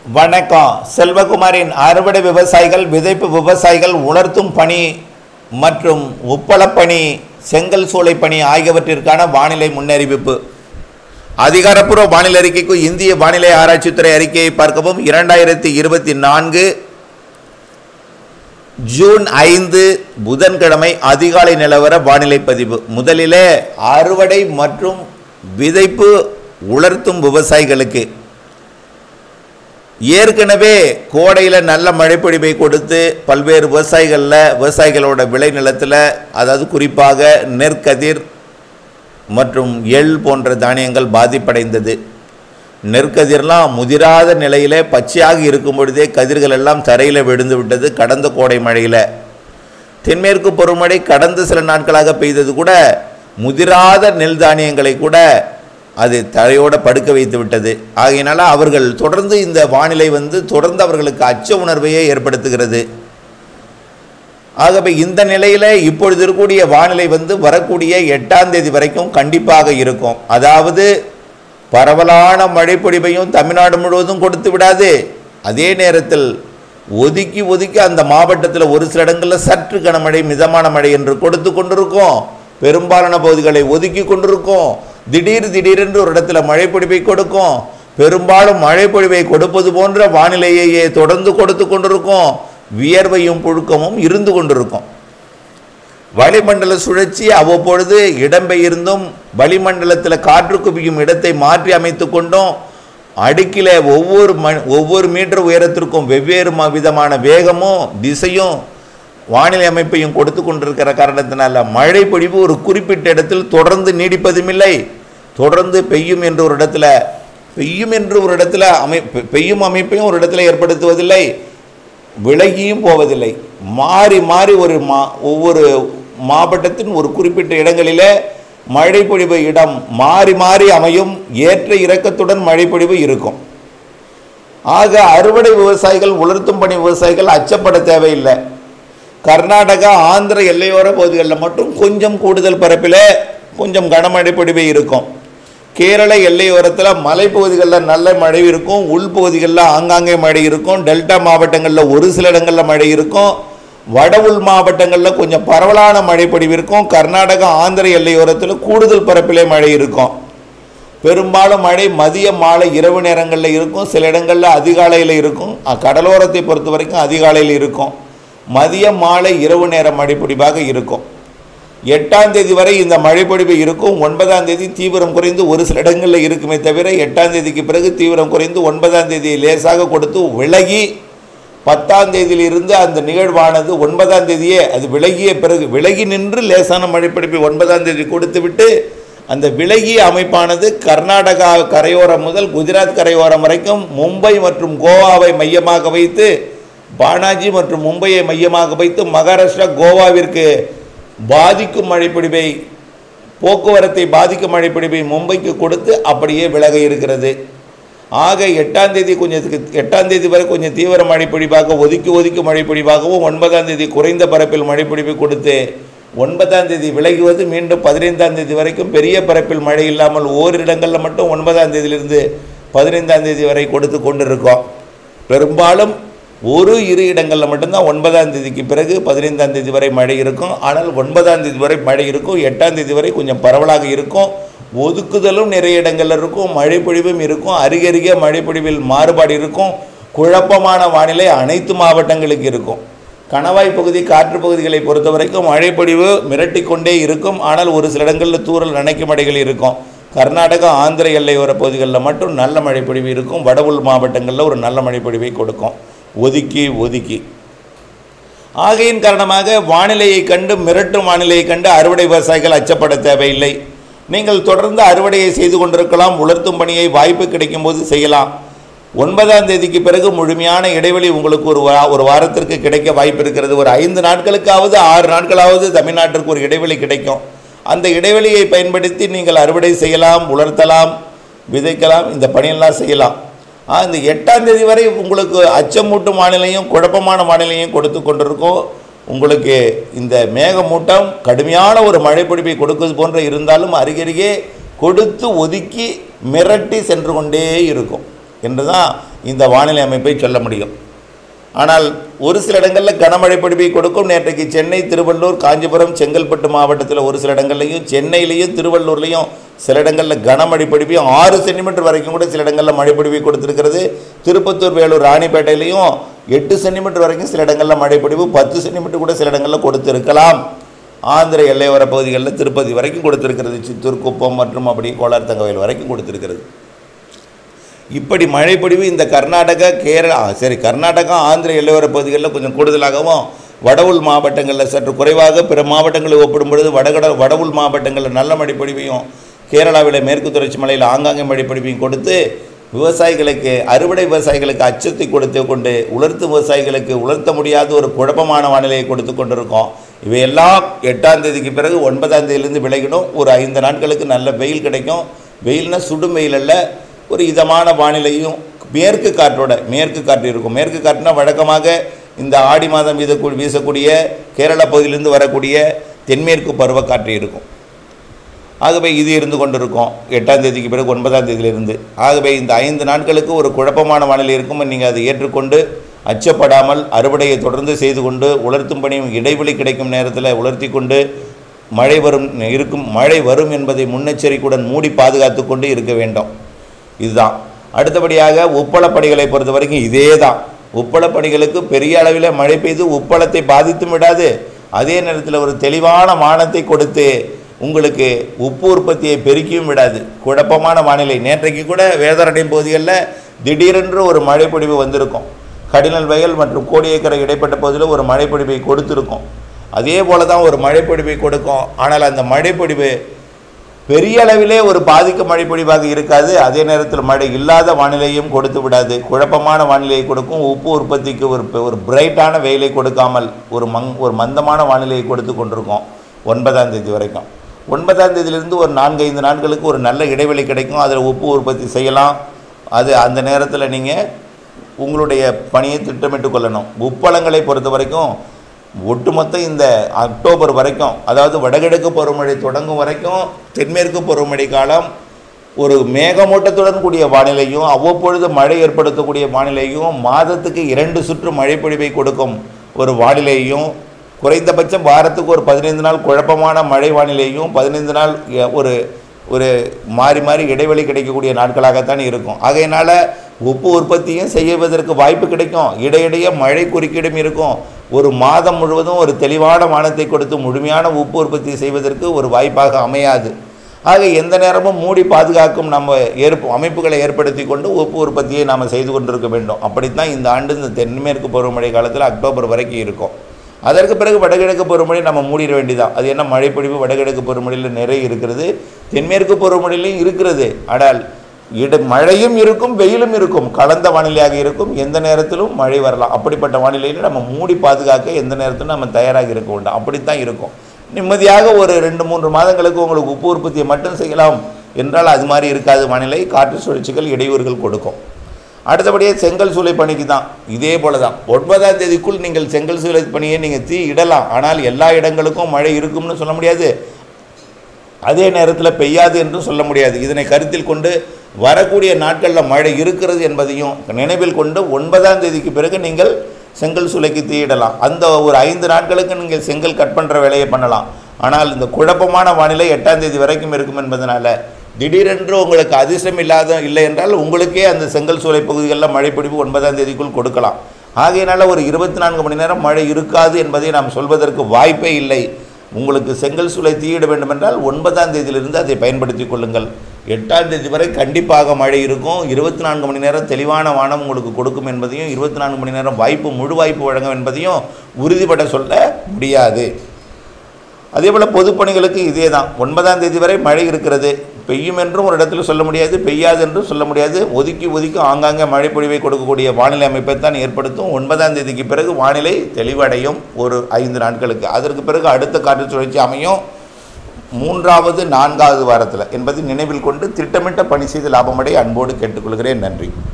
வணக்கம். செல்வகுமாரின் அறுவடை விவசாயிகள், விதைப்பு விவசாயிகள், உலர்த்தும் பணி மற்றும் உப்பளப்பணி, செங்கல் சூளை பணி ஆகியவற்றிற்கான வானிலை முன்னறிவிப்பு. அதிகாரப்பூர்வ வானிலை அறிக்கைக்கு இந்திய வானிலை ஆராய்ச்சித்துறை அறிக்கையை பார்க்கவும். 2024 ஜூன் 5 புதன்கிழமை அதிகாலை நிலவர வானிலை பதிவு. முதலிலே அறுவடை மற்றும் விதைப்பு உலர்த்தும் விவசாயிகளுக்கு ஏற்கனவே கோடையில் நல்ல மழைப்பொழிவை கொடுத்து பல்வேறு விவசாயிகளோட விளை நிலத்தில், அதாவது குறிப்பாக நெற்கதிர் மற்றும் எள் போன்ற தானியங்கள் பாதிப்படைந்தது. நெற்கதிர்லாம் முதிராத நிலையில் பச்சையாக இருக்கும் பொழுதே கதிர்கள் எல்லாம் தரையில் விழுந்து விட்டது கடந்த கோடை மழையில். தென்மேற்கு பருவமழை கடந்த சில நாட்களாக பெய்தது கூட முதிராத நெல் தானியங்களை கூட அது தரையோடு படுக்க வைத்து விட்டது. ஆகையினால அவர்கள் தொடர்ந்து இந்த வானிலை தொடர்ந்து அவர்களுக்கு அச்ச உணர்வையே ஏற்படுத்துகிறது. ஆகவே இந்த நிலையில் இப்பொழுது இருக்கக்கூடிய வானிலை வரக்கூடிய 8ஆம் தேதி வரைக்கும் கண்டிப்பாக இருக்கும். அதாவது பரவலான மழைப்பொழிவையும் தமிழ்நாடு முழுவதும் கொடுத்து விடாது. அதே நேரத்தில் ஒதுக்கி ஒதுக்கி அந்த மாவட்டத்தில் ஒரு சில இடங்களில் சற்று கனமழை, மிதமான மழை என்று கொடுத்து கொண்டிருக்கும். பெரும்பாலான பகுதிகளை ஒதுக்கி கொண்டிருக்கும். திடீரென்று ஒரு இடத்துல மழைப்பொழிவை கொடுக்கும். பெரும்பாலும் மழைப்பொழிவை கொடுப்பது போன்ற வானிலையே தொடர்ந்து கொடுத்து கொண்டிருக்கும். வியர்வையும் புழுக்கமும் இருந்து கொண்டிருக்கும். வளிமண்டல சுழற்சி அவ்வப்பொழுது இடம்பெயர்ந்தும் வளிமண்டலத்தில் காற்று குவியும் இடத்தை மாற்றி அமைத்து கொண்டும் அடுக்கில் ஒவ்வொரு மீட்டர் உயரத்திற்கும் வெவ்வேறு விதமான வேகமும் திசையும் வானிலை அமைப்பையும் கொடுத்து கொண்டிருக்கிற காரணத்தினால மழை பொழிவு ஒரு குறிப்பிட்ட இடத்தில் தொடர்ந்து நீடிப்பதும் இல்லை. தொடர்ந்து பெய்யும் என்று ஒரு இடத்துல பெய்யும் அமைப்பையும் ஒரு இடத்துல ஏற்படுத்துவதில்லை, விலகியும் போவதில்லை. மாறி மாறி ஒவ்வொரு மாவட்டத்தின் ஒரு குறிப்பிட்ட இடங்களில் மழை பொழிவு இடம் மாறி மாறி அமையும். ஏற்ற இறக்கத்துடன் மழை பொழிவு இருக்கும். ஆக அறுவடை விவசாயிகள், உலர்த்தும் பணி விவசாயிகள் அச்சப்பட தேவையில்லை. கர்நாடகா, ஆந்திர எல்லையோர பகுதிகளில் மட்டும் கொஞ்சம் கூடுதல் பரப்பில் கொஞ்சம் கனமழை பொழிவு இருக்கும். கேரள எல்லையோரத்தில் மலைப்பகுதிகளில் நல்ல மழை இருக்கும். உள்பகுதிகளில் ஆங்காங்கே மழை இருக்கும். டெல்டா மாவட்டங்களில் ஒரு சில இடங்களில் மழை இருக்கும். வட உள் மாவட்டங்களில் கொஞ்சம் பரவலான மழை பொழிவு இருக்கும். கர்நாடகா, ஆந்திர எல்லையோரத்தில் கூடுதல் பரப்பிலே மழை இருக்கும். பெரும்பாலும் மழை மதிய, மாலை, இரவு நேரங்களில் இருக்கும். சில இடங்களில் அதிகாலையில் இருக்கும். கடலோரத்தை பொறுத்த வரைக்கும் அதிகாலையில் இருக்கும். மதியம், மாலை, இரவு நேர மழைப்பொழிவாக இருக்கும். 8ஆம் தேதி வரை இந்த மழைப்பொழிவு இருக்கும். 9ஆம் தேதி தீவிரம் குறைந்து ஒரு சில இடங்களில் இருக்குமே தவிர 8ஆம் தேதிக்கு பிறகு தீவிரம் குறைந்து 9ஆம் தேதியை லேசாக கொடுத்து விலகி 10ஆம் தேதியிலிருந்து அந்த நிகழ்வானது 9ஆம் தேதியே அது விலகிய பிறகு விலகி நின்று லேசான மழைப்பொழிவை 9ஆம் தேதி கொடுத்து விட்டு அந்த விலகிய அமைப்பானது கர்நாடகா கரையோரம் முதல் குஜராத் கரையோரம் வரைக்கும் மும்பை மற்றும் கோவாவை மையமாக வைத்து, பானாஜி மற்றும் மும்பையை மையமாக வைத்து மகாராஷ்டிரா, கோவாவிற்கு பாதிக்கும் மழைப்பொழிவை, போக்குவரத்தை பாதிக்கும் மழைப்பொழிவை மும்பைக்கு கொடுத்து அப்படியே விலக இருக்கிறது. ஆக 8ஆம் தேதி வரை கொஞ்சம் தீவிர மழைப்பொழிவாக ஒதுக்கி மழைப்பொழிவாகவும் 9ஆம் தேதி குறைந்த பரப்பில் மழைப்பொழிவை கொடுத்து 9ஆம் தேதி விலகுவது. மீண்டும் 15ஆம் தேதி வரைக்கும் பெரிய பரப்பில் மழை இல்லாமல் ஓரிரு இடங்களில் மட்டும் 9ஆம் தேதியிலிருந்து 15ஆம் தேதி வரை கொடுத்து கொண்டிருக்கோம். பெரும்பாலும் இரு இடங்களில் மட்டும்தான் 9ஆம் தேதிக்கு பிறகு 15ஆம் தேதி வரை மழை இருக்கும். ஆனால் 9ஆம் தேதி வரை மழை இருக்கும். 8ஆம் தேதி வரை கொஞ்சம் பரவலாக இருக்கும். ஒதுக்குதலும் நிறைய இடங்களில் இருக்கும். மழைப்பொழிவும் இருக்கும். அருகருகே மழைப்பொழிவில் மாறுபாடு இருக்கும். குழப்பமான வானிலை அனைத்து மாவட்டங்களுக்கு இருக்கும். கணவாய் பகுதி, காற்று பகுதிகளை பொறுத்த வரைக்கும் மழைப்பொழிவு மிரட்டி கொண்டே இருக்கும். ஆனால் ஒரு சில இடங்களில் தூறல், நனைக்கும் மழைகள் இருக்கும். கர்நாடகா, ஆந்திர எல்லையோர பகுதிகளில் மட்டும் நல்ல மழைப்பொழிவு இருக்கும். வட உள் மாவட்டங்களில் ஒரு நல்ல மழைப்பொழிவை கொடுக்கும். ஒதுக்கி ஆகையின் காரணமாக வானிலையை கண்டு, மிரட்டும் வானிலையை கண்டு அறுவடை விவசாயிகள் அச்சப்பட தேவையில்லை. நீங்கள் தொடர்ந்து அறுவடையை செய்து கொண்டிருக்கலாம். உலர்த்தும் பணியை வாய்ப்பு கிடைக்கும் போது செய்யலாம். 9ஆம் தேதிக்கு பிறகு முழுமையான இடைவெளி உங்களுக்கு ஒரு வாரத்திற்கு கிடைக்க வாய்ப்பு இருக்கிறது. ஒரு 5 நாட்களுக்காவது 6 நாட்களாவது தமிழ்நாட்டிற்கு ஒரு இடைவெளி கிடைக்கும். அந்த இடைவெளியை பயன்படுத்தி நீங்கள் அறுவடை செய்யலாம், உலர்த்தலாம், விதைக்கலாம், இந்த பணியெல்லாம் செய்யலாம். இந்த 8ஆம் தேதி வரை உங்களுக்கு அச்சமூட்டும் வானிலையும் குழப்பமான வானிலையும் கொடுத்து கொண்டிருக்கும். உங்களுக்கு இந்த மேகமூட்டம் கடுமையான ஒரு மழைப்பொழிவை கொடுப்பது போன்ற இருந்தாலும் அருகருகே கொடுத்து ஒதுக்கி மிரட்டி சென்று கொண்டே இருக்கும். என்று தான் இந்த வானிலை அமைப்பை சொல்ல முடியும். ஆனால் ஒரு சில இடங்களில் கனமழை பொழிவை கொடுக்கும். நேற்றைக்கு சென்னை, திருவள்ளூர், காஞ்சிபுரம், செங்கல்பட்டு மாவட்டத்தில் ஒரு சில இடங்கள்லையும், சென்னையிலையும் திருவள்ளூர்லையும் சில இடங்களில் கனமழை பொழிவையும் 6 சென்டிமீட்டர் வரைக்கும் கூட சில இடங்களில் மழை பொழிவை கொடுத்துருக்கிறது. திருப்பத்தூர், வேலூர், ராணிப்பேட்டையிலையும் 8 சென்டிமீட்டர் வரைக்கும் சில இடங்களில் மழை பொழிவு, 10 சென்டிமீட்டர் கூட சில இடங்களில் கொடுத்துருக்கலாம். ஆந்திர எல்லையோர பகுதிகளில் திருப்பதி வரைக்கும் கொடுத்துருக்கிறது, சித்தூர், குப்பம் மற்றும் அப்படி கோலார், தங்கவயல் வரைக்கும் கொடுத்துருக்கிறது. இப்படி மழை பொழிவு இந்த கர்நாடகா, கேரளா, கர்நாடகா, ஆந்திர எல்லையோர பகுதிகளில் கொஞ்சம் கூடுதலாகவும், வடவுள் மாவட்டங்களில் சற்று குறைவாக, பிற மாவட்டங்களை ஒப்பிடும் பொழுது வடவுள் மாவட்டங்களில் நல்ல மழை பொழிவையும், கேரளாவில் மேற்கு தொடர்ச்சி மலையில் ஆங்காங்கே மழை பொழிவையும் கொடுத்து விவசாயிகளுக்கு, அறுவடை விவசாயிகளுக்கு அச்சத்தை கொடுத்து கொண்டு, உலர்த்தும் விவசாயிகளுக்கு உலர்த்த முடியாத ஒரு குழப்பமான வானிலையை கொடுத்து கொண்டிருக்கோம். இவையெல்லாம் 8ஆம் தேதிக்கு பிறகு 9ஆம் தேதியிலிருந்து விலகிடும். ஒரு 5 நாட்களுக்கு நல்ல வெயில் கிடைக்கும். வெயில்னா சுடும் வெயில் அல்ல, ஒரு இதமான வானிலையும், மேற்கு காற்று இருக்கும். மேற்கு காற்றுனா வழக்கமாக இந்த ஆடி மாதம் வீசக்கூடிய கேரளா பகுதியிலிருந்து வரக்கூடிய தென்மேற்கு பருவக்காற்று இருக்கும். ஆகவே இது இருந்து கொண்டிருக்கும் 8ஆம் தேதிக்கு பிறகு 9ஆம் தேதியிலிருந்து. ஆகவே இந்த 5 நாட்களுக்கு ஒரு குழப்பமான வானிலை இருக்கும். நீங்கள் அதை ஏற்றுக்கொண்டு அச்சப்படாமல் அறுவடையை தொடர்ந்து செய்து கொண்டு, உலர்த்தும் பணியும் இடைவெளி கிடைக்கும் நேரத்தில் உலர்த்தி கொண்டு, மழை வரும் என்பதை முன்னெச்சரிக்கையுடன் மூடி பாதுகாத்து கொண்டு இருக்க வேண்டும். இதுதான். அடுத்தபடியாக உப்பளப்பணிகளை பொறுத்த வரைக்கும் இதே தான். உப்பளப்பணிகளுக்கு பெரிய அளவில் மழை பெய்து உப்பளத்தை பாதித்தும் விடாது. அதே நேரத்தில் ஒரு தெளிவான வானத்தை கொடுத்து உங்களுக்கு உப்பு உற்பத்தியை பெருக்கியும் விடாது. குழப்பமான வானிலை. நேற்றைக்கு கூட வேதாரண்யம் பகுதிகளில் திடீரென்று ஒரு மழை பொழிவு வந்திருக்கும். கடினல் வயல் மற்றும் கோடியக்கரை இடைப்பட்ட பகுதியில் ஒரு மழை பொழிவை கொடுத்துருக்கும். அதே போல தான் ஒரு மழை பொழிவை கொடுக்கும். ஆனால் அந்த மழை பொழிவு பெரிய அளவிலே ஒரு பாதிக்க மழை பொழிவாக இருக்காது. அதே நேரத்தில் மழை இல்லாத வானிலையும் கொடுத்து விடாது. குழப்பமான வானிலையை கொடுக்கும். உப்பு உற்பத்திக்கு ஒரு பிரைட்டான வெயிலை கொடுக்காமல் ஒரு மந்தமான வானிலையை கொடுத்து கொண்டிருக்கோம் 9ஆம் தேதி வரைக்கும். 9ஆம் தேதியிலிருந்து ஒரு 4-5 நாட்களுக்கு ஒரு நல்ல இடைவெளி கிடைக்கும். அதில் உப்பு உற்பத்தி செய்யலாம். அந்த நேரத்தில் நீங்கள் உங்களுடைய பணியை திட்டமிட்டு கொள்ளணும். உப்பளங்களை பொறுத்த வரைக்கும் ஒட்டுமொத்த இந்த அக்டோபர் வரைக்கும், அதாவது வடகிழக்கு பருவமழை தொடங்கும் வரைக்கும் தென்மேற்கு பருவமழை காலம் ஒரு மேகமூட்டத்துடன் கூடிய வானிலையும், அவ்வப்பொழுது மழை ஏற்படுத்தக்கூடிய வானிலையும், மாதத்துக்கு 2 சுற்று மழை பொழிவை கொடுக்கும் ஒரு வானிலையும், குறைந்தபட்சம் வாரத்துக்கு ஒரு 15 நாள் குழப்பமான மழை வானிலையும், 15 நாள் ஒரு மாறி மாறி இடைவெளி கிடைக்கக்கூடிய நாட்களாகத்தான் இருக்கும். ஆகையினால் உப்பு உற்பத்தியும் செய்வதற்கு வாய்ப்பு கிடைக்கும். இடையிடையே மழை குறுக்கீடும் இருக்கும். ஒரு மாதம் முழுவதும் ஒரு தெளிவான வானத்தை கொடுத்து முழுமையான உப்பு உற்பத்தி செய்வதற்கு ஒரு வாய்ப்பாக அமையாது. ஆக எந்த நேரமும் மூடி பாதுகாக்கும் அமைப்புகளை ஏற்படுத்தி கொண்டு உப்பு உற்பத்தியை நாம் செய்து கொண்டிருக்க வேண்டும். அப்படித்தான் இந்த ஆண்டு இந்த தென்மேற்கு பருவமழை காலத்தில் அக்டோபர் வரைக்கும் இருக்கும். அதற்கு பிறகு வடகிழக்கு பருவமழை நம்ம மூடிட வேண்டியதான். அது என்ன, மழைப்பொழிவு வடகிழக்கு பருவமழையில் நிறைய இருக்கிறது, தென்மேற்கு பருவமழையிலையும் இருக்கிறது. ஆனால் மழையும் இருக்கும், வெயிலும் இருக்கும், கலந்த வானிலையாக இருக்கும். எந்த நேரத்திலும் மழை வரலாம். அப்படிப்பட்ட வானிலையில் நம்ம மூடி பாதுகாக்க எந்த நேரத்திலும் நம்ம தயாராக இருக்க வேண்டும். அப்படித்தான் இருக்கும். நிம்மதியாக ஒரு 2-3 மாதங்களுக்கு உங்களுக்கு உப்பு உற்பத்தியை மட்டும் செய்யலாம் என்றால் அது மாதிரி இருக்காது வானிலை. காற்று சுழற்சிகள் இடையூறுகள் கொடுக்கும். அடுத்தபடியே செங்கல் சூளை பணிக்கு தான் இதே போல தான். 9ஆம் தேதிக்குள் நீங்கள் செங்கல் சூளை பணியை நீங்கள் இடலாம். ஆனால் எல்லா இடங்களுக்கும் மழை இருக்கும்னு சொல்ல முடியாது, அதே நேரத்தில் பெய்யாது என்றும் சொல்ல முடியாது. இதனை கருத்தில் கொண்டு வரக்கூடிய நாட்களில் மழை இருக்கிறது என்பதையும் நினைவில் கொண்டு 9ஆம் தேதிக்கு பிறகு நீங்கள் செங்கல் சூளைக்கு தீயிடலாம். அந்த ஒரு 5 நாட்களுக்கு நீங்கள் செங்கல் கட் பண்ணுற வேலையை பண்ணலாம். ஆனால் இந்த குழப்பமான வானிலை 8ஆம் தேதி வரைக்கும் இருக்கும் என்பதனால திடீரென்று உங்களுக்கு அதிர்ஷ்டம் இல்லை என்றால் உங்களுக்கே அந்த செங்கல் சூளை பகுதிகளில் மழைப்பிடிப்பு 9ஆம் தேதிக்குள் கொடுக்கலாம். ஆகையினால ஒரு 24 மணி நேரம் மழை இருக்காது என்பதை நாம் சொல்வதற்கு வாய்ப்பே இல்லை. உங்களுக்கு செங்கல் சூளை தீயிட வேண்டும் என்றால் 9ஆம் தேதியிலிருந்து அதை பயன்படுத்தி கொள்ளுங்கள். 8ஆம் தேதி வரை கண்டிப்பாக மழை இருக்கும். 24 மணி நேரம் தெளிவான வானம் உங்களுக்கு கொடுக்கும் என்பதையும், 24 மணி நேரம் முழு வாய்ப்பு வழங்கும் என்பதையும் உறுதிப்பட சொல்ல முடியாது. அதேபோல் பொதுப்பணிகளுக்கு இதே தான். 9ஆம் தேதி வரை மழை இருக்கிறது. பெய்யும் என்றும் ஒரு இடத்துல சொல்ல முடியாது, பெய்யாது என்றும் சொல்ல முடியாது. ஒதுக்கி ஆங்காங்கே மழை பொழிவை கொடுக்கக்கூடிய வானிலை அமைப்பை தான் ஏற்படுத்தும். 9ஆம் தேதிக்கு பிறகு வானிலை தெளிவடையும் ஒரு 5 நாட்களுக்கு. அதற்கு பிறகு அடுத்த காற்று சுழற்சி அமையும் 3வது 4வது வாரத்தில் என்பதை நினைவில் கொண்டு திட்டமிட்ட பணி செய்து லாபமடைய அன்போடு கேட்டுக்கொள்கிறேன். நன்றி.